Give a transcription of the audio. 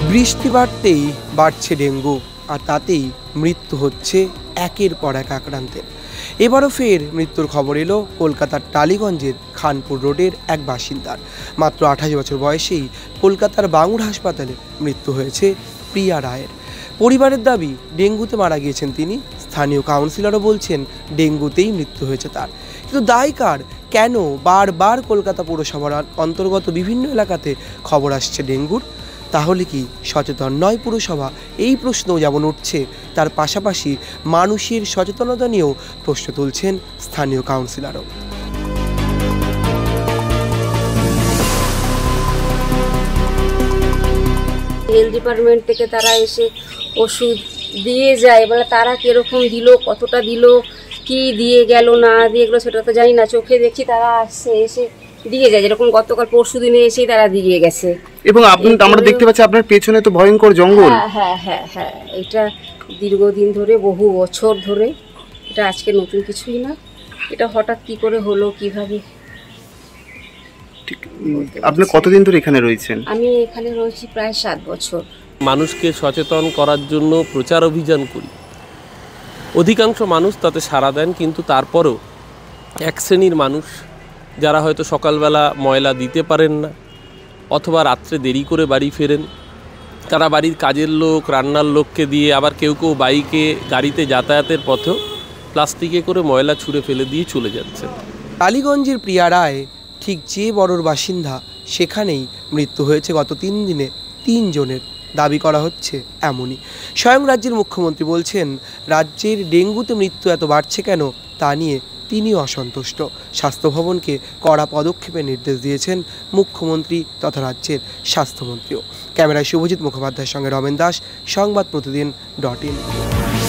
বৃষ্টি বাড়তেই বাড়ছে ডেঙ্গু, আর তাতেই মৃত্যু হচ্ছে একের পর এক আক্রান্তের। এবারও ফের মৃত্যুর খবর এলো কলকাতার টালিগঞ্জের খানপুর রোডের এক বাসিন্দার। মাত্র 28 বছর বয়সেই কলকাতার বাঙুর হাসপাতালে মৃত্যু হয়েছে প্রিয়া রায়ের। পরিবারের দাবি ডেঙ্গুতে মারা গিয়েছেন তিনি। স্থানীয় কাউন্সিলরও বলছেন ডেঙ্গুতেই মৃত্যু হয়েছে তার। কিন্তু দায় কার? কেন বারবার কলকাতা পৌরসভার অন্তর্গত বিভিন্ন এলাকাতে খবর আসছে ডেঙ্গুর? তাহলে কি সচেতন নয় পুরসভা? এই প্রশ্নও যেমন উঠছে, তার পাশাপাশি মানুষের সচেতনতা নিয়েও প্রশ্ন তুলছেন স্থানীয় কাউন্সিলরও। হেলথ ডিপার্টমেন্ট থেকে তারা এসে ওষুধ দিয়ে যায়, এবার তারা কীরকম দিল, কতটা দিল, কি দিয়ে গেল না দিয়ে গেলো সেটা তো জানি না। চোখে দেখছি তারা আসছে, এসে দিয়ে যায়, যেরকম গতকাল পরশু দিনে এসেই তারা দিয়ে গেছে। এবং আমরা দেখতে পাচ্ছি আপনার পেছনে তো ভয়ঙ্কর জঙ্গল। হ্যাঁ হ্যাঁ হ্যাঁ, এটা দীর্ঘদিন ধরে, বহু বছর ধরে, এটা আজকে নতুন কিছুই না। এটা হঠাৎ কি করে হলো, কিভাবে? আপনি কতদিন ধরে এখানে রয়েছেন? আমি এখানে রয়েছি প্রায় 7 বছর। মানুষকে সচেতন করার জন্য প্রচার অভিযান করি, অধিকাংশ মানুষ তাতে সাড়া দেন, কিন্তু তারপরেও এক শ্রেণীর মানুষ যারা হয়তো সকালবেলা ময়লা দিতে পারেন না অথবা রাত্রে দেরি করে বাড়ি ফেরেন, তারা বাড়ির কাজের লোক, রান্নার লোককে দিয়ে, আবার কেউ কেউ বাইকে, গাড়িতে যাতায়াতের পথেও প্লাস্টিকে করে ময়লা ছুঁড়ে ফেলে দিয়ে চলে যাচ্ছেন। টালিগঞ্জের প্রিয়া রায় ঠিক যে বড়র বাসিন্দা, সেখানেই মৃত্যু হয়েছে গত 3 দিনে 3 জনের। দাবি করা হচ্ছে এমনই। স্বয়ং রাজ্যের মুখ্যমন্ত্রী বলছেন রাজ্যের ডেঙ্গুতে মৃত্যু এত বাড়ছে কেন তা নিয়ে তিনিও অসন্তুষ্ট। স্বাস্থ্য ভবনকে কড়া পদক্ষেপের নির্দেশ দিয়েছেন মুখ্যমন্ত্রী তথা রাজ্যের স্বাস্থ্যমন্ত্রীও। ক্যামেরায় শুভজিৎ মুখোপাধ্যায়ের সঙ্গে রমেন দাস, সংবাদ প্রতিদিন.in।